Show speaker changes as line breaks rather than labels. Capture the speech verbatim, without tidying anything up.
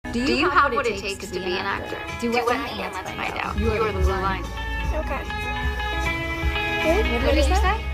Do you,
Do you
have,
have what it takes to be an actor?
Do
Do
what
what
and
and
let's
let's
find
find
out.
out.
You are the blue line.
Okay.
What did you say?